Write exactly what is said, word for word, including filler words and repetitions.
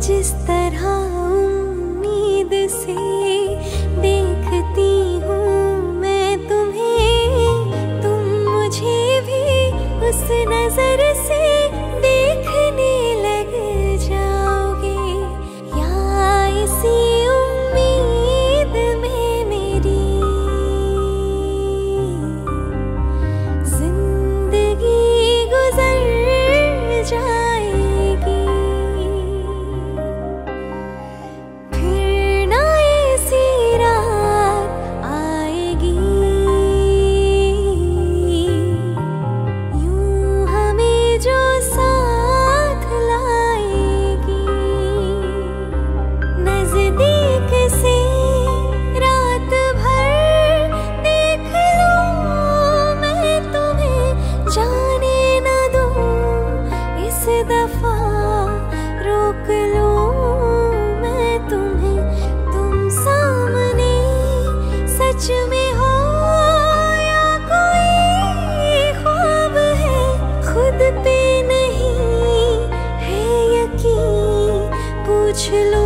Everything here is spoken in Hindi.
जिस तरह उम्मीद से देखती हूँ मैं तुम्हें, तुम मुझे भी उस नजर से देखने लग जाओगे। या इसी उम्मीद में मेरी जिंदगी गुजर जाएगी। फिर ना ऐसी रात आएगी, यूं हमें जो साथ लाएगी। नजदीक से रात भर देख लूं मैं तुम्हें, जाने न दूं इस दफा रोक लूं मैं तुम्हें। तुम सामने सच में हो या कोई ख्वाब है, खुद पे नहीं है यकीन पूछ लो